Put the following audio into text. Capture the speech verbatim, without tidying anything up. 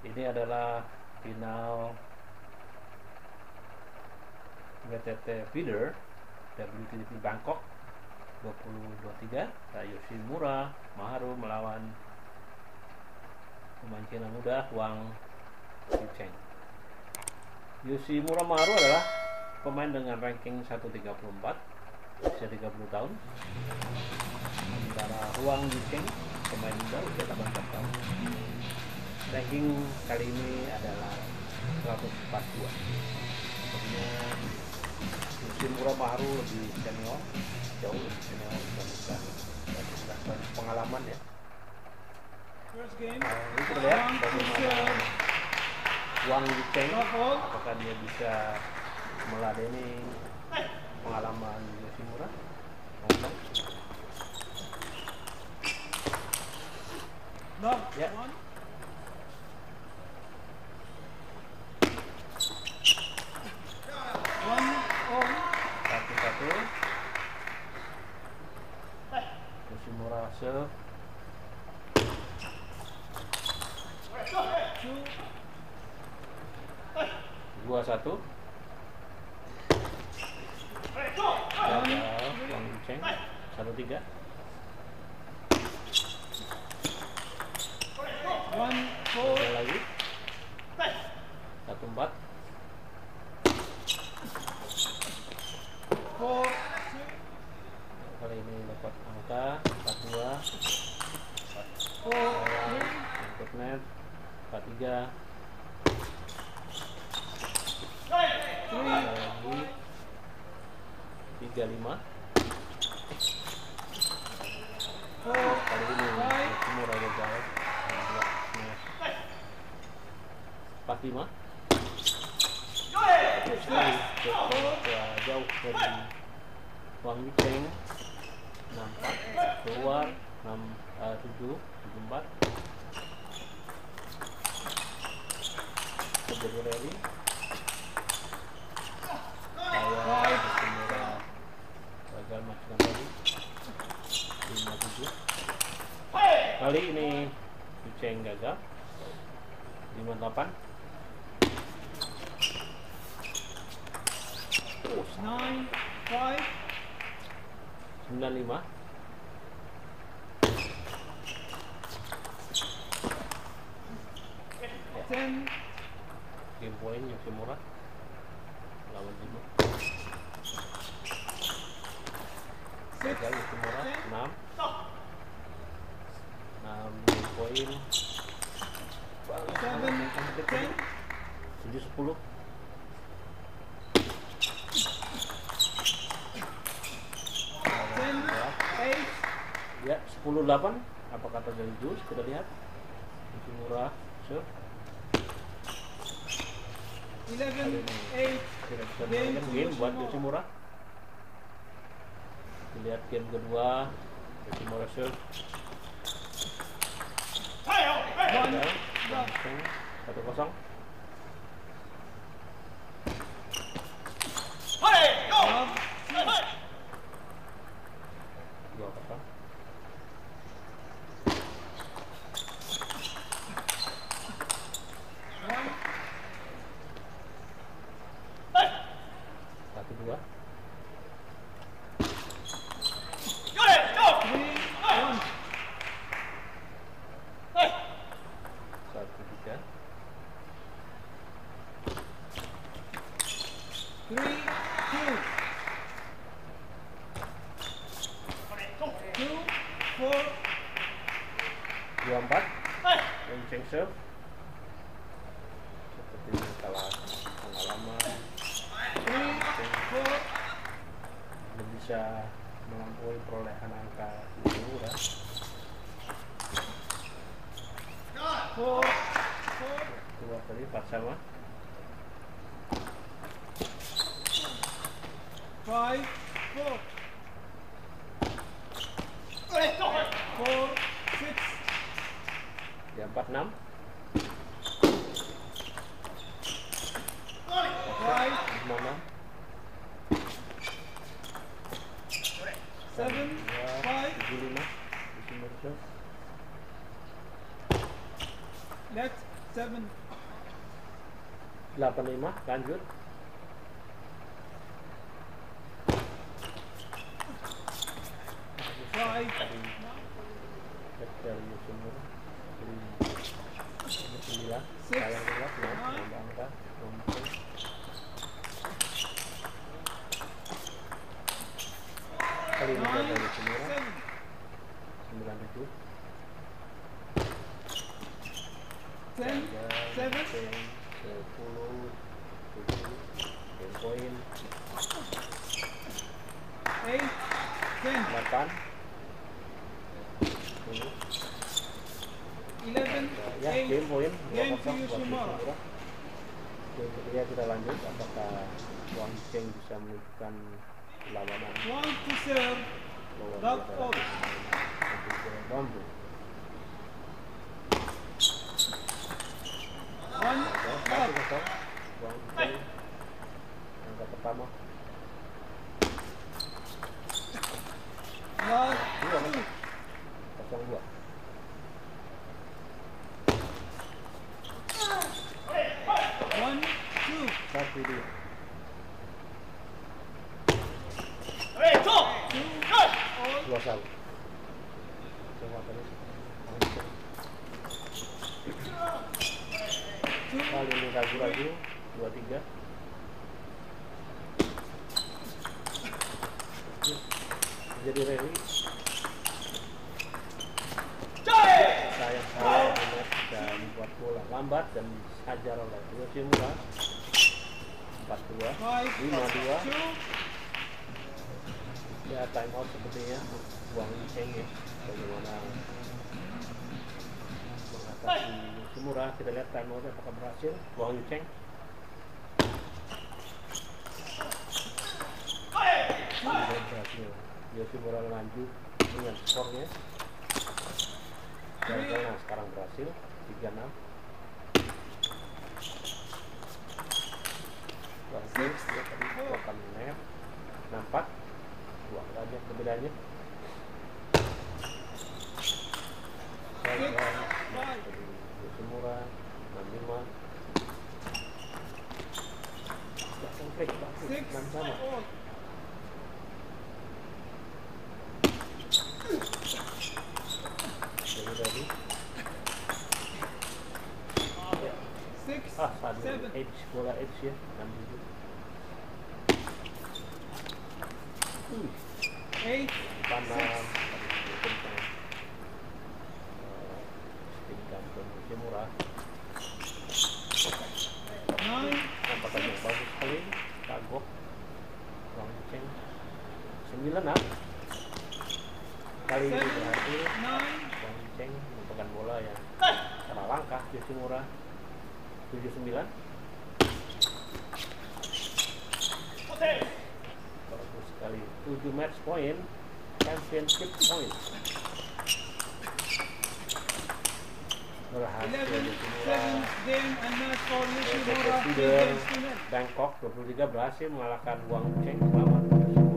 Ini adalah final W T T Feeder W T T Bangkok dua ribu dua puluh tiga. Yoshimura Maharu melawan pemain Cina muda Wang Yucheng. Yoshimura Maharu adalah pemain dengan ranking seratus tiga puluh empat, usia tiga puluh tahun. Sementara Wang Yucheng pemain muda usia delapan belas tahun. Ranking kali ini adalah seratus empat puluh dua. Sebenarnya Yoshimura Maharu lebih senior, jauh lebih senior dibandingkan berdasarkan pengalaman ya. Nah, ini kita lihat bagaimana Wang Yucheng, apakah dia bisa meladeni pengalaman Yoshimura. No, ya. Satu-satu. Yoshimura serve. Dua satu. Gagal Wang Yucheng. Satu tiga. Gagal lagi. Satu empat. Kali ini dapat angka empat dua. Angkut net empat tiga. Lagi tiga lima. Kali ini Yoshimura gagal. empat lima. Jauh dari Wang Yucheng. enam empat keluar. enam tujuh tujuh empat. Terjadi rally. Saya Yoshimura gagal masukkan tadi. lima tujuh. Kali ini Yucheng gagal. lima delapan. nine five. sembilan lima. ten. Game point Yoshimura lawan lima. Gagal Yoshimura enam. enam game point. seven. ten. tujuh sepuluh. ten. eight. Ya, sepuluh delapan. Apakah terjadi jus? Kita lihat. Yoshimura serve. eleven. eight. Tidak bisa menang game buat Yoshimura. Lihat game kedua. Yoshimura serve. Satu kosong. Dua kosong. Satu dua. Satu tiga. three. two. two. four. Dua empat. Yucheng serve. Sepertinya kalah pengalaman. three. four. Belum bisa melampaui perolehan angka Yoshimura. four. four. Dua kali empat sama. five. four. four. six. Ya empat enam. five. lima enam. seven. five. tujuh lima. Yoshimura serve. Net. seven, delapan lima, lanjut. five, Tadi back dari Yoshimura. Jadi sembilan, sayang keluar, ya, nambah angka, nomor. Kali ini nine, dari Yoshimura, seven, sembilan tujuh. ten, seven, sepuluh, tujuh, ten poin, eight, ten, delapan, sepuluh. eleven, Ya, eight. game poin dua Game kosong to buat Yoshimura. Yoshimura. Game ketiga kita lanjut, apakah Wang Cheng bisa menunjukkan perlawanan One to serve. bahwa Love dia out. lebih ke bambu. One, Oke, satu love. kosong Wang Cheng angka pertama. Love, Dua two. kosong dua. One, two. Satu dua. Two, all. Dua satu. Kesempatannya Wang Cheng. Two, Kali ini ragu-ragu dua tiga. Jadi rally. Sayang sayang benar dan buat bola lambat dan dihajar oleh Yoshimura. Empat dua, five, lima dua. two. Ya time out sepertinya Wang Cheng ya. Bagaimana mengatasi Yoshimura? Kita lihat time out apakah berhasil. Wang Cheng. Tidak berhasil. Yoshimura lanjut dengan skornya. Gagal, nah sekarang berhasil tiga enam. Wang Cheng dia tadi bukan net. Nampak dua aja perbedaannya. Gagal. Nah, tadi Yoshimura enam lima. Belakang break bagus Six, enam sama. all. Jadi tadi ya. Six, Ah, satu seven. edge, bola edge ya, enam tujuh. Uh, Eight, panas, tentang tingkat Yoshimura. nine, Nampaknya yang bagus sekali, kagok. Wang Cheng sembilan ah. Kali ini seven, berhasil. nine, Wang Cheng merupakan bola yang salah langkah Yoshimura. Tujuh sembilan. Bagus sekali. Tujuh match point, championship point. Berhasil eleven, Yoshimura. seven, game and match for Yoshimura. Three Leader games to none. Bangkok dua puluh tiga berhasil mengalahkan Wang Cheng. Selamat.